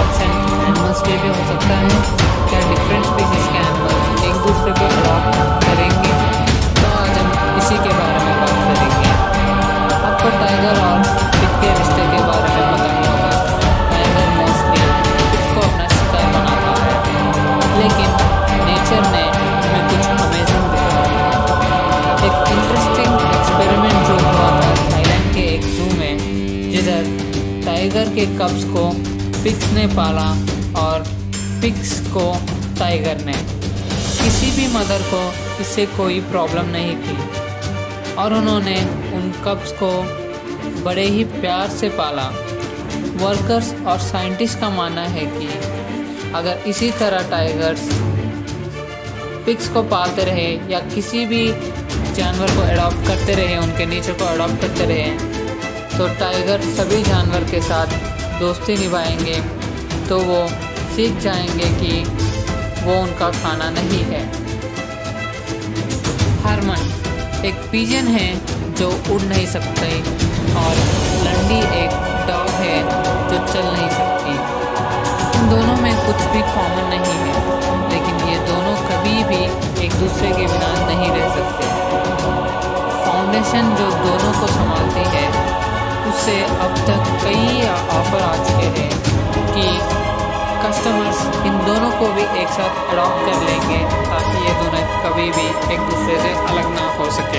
Option animals पे भी हो सकता है। क्या डिफरेंट स्पीसीज के एनिमल्स एक दूसरे को अडॉप्ट करेंगे? तो आज हम इसी के बारे में बात करेंगे। आपको टाइगर और पिग के रिश्ते के बारे में पता ही होगा। टाइगर मोस्टली पिग को अपना शिकार बनाता है, लेकिन नेचर ने हमें कुछ अमेजिंग दिखाया है। एक इंटरेस्टिंग एक्सपेरिमेंट जो हुआ था थाईलैंड के एक जू में, जिधर टाइगर के कब्स को पिग्स ने पाला और पिग्स को टाइगर ने। किसी भी मदर को इससे कोई प्रॉब्लम नहीं थी और उन्होंने उन कब्स को बड़े ही प्यार से पाला। वर्कर्स और साइंटिस्ट का मानना है कि अगर इसी तरह टाइगर्स पिग्स को पालते रहे या किसी भी जानवर को अडॉप्ट करते रहे, उनके नेचर को अडॉप्ट करते रहे, तो टाइगर सभी जानवर के साथ दोस्ती निभाएंगे, तो वो सीख जाएंगे कि वो उनका खाना नहीं है। हरमन एक पिजन है जो उड़ नहीं सकते और लंडी एक डॉग है जो चल नहीं सकती। इन दोनों में कुछ भी कॉमन नहीं है, लेकिन ये दोनों कभी भी एक दूसरे के बिना नहीं रह सकते। फाउंडेशन जो दोनों को संभालती है, उससे अब तक कई ऑफर आ चुके हैं कि कस्टमर्स इन दोनों को भी एक साथ अडॉप्ट कर लेंगे ताकि ये दोनों कभी भी एक दूसरे से अलग ना हो सके।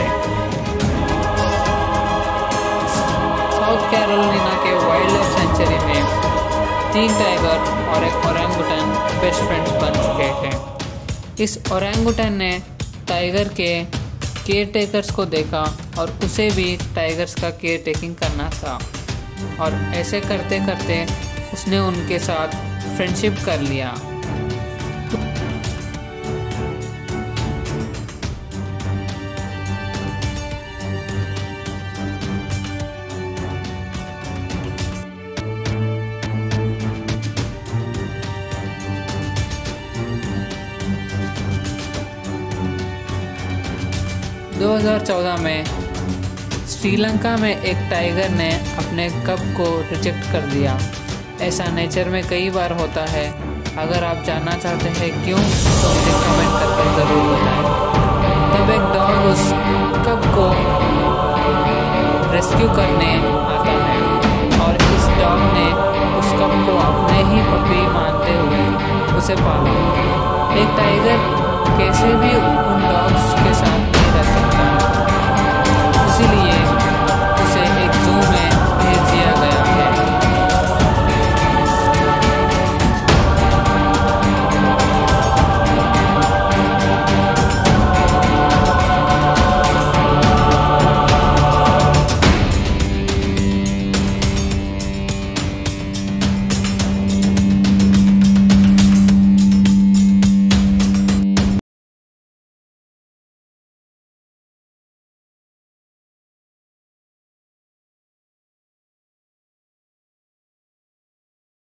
साउथ कैरोलिना के वाइल्ड लाइफ सेंचुरी में 3 टाइगर और एक ओरंगुटन बेस्ट फ्रेंड्स बन चुके हैं। इस ओरंगुटन ने टाइगर के केयर टेकर्स को देखा और उसे भी टाइगर्स का केयर टेकिंग करना था, और ऐसे करते करते उसने उनके साथ फ्रेंडशिप कर लिया। दो 2014 में श्रीलंका में एक टाइगर ने अपने कब को रिजेक्ट कर दिया। ऐसा नेचर में कई बार होता है। अगर आप जानना चाहते हैं क्यों, तो मुझे कमेंट करके ज़रूर बताएं। तब एक डॉग उस कब को रेस्क्यू करने आता है और इस डॉग ने उस कब को अपने ही पपी मानते हुए उसे पाला। एक टाइगर कैसे भी उन डॉग्स के साथ नहीं रह सकता।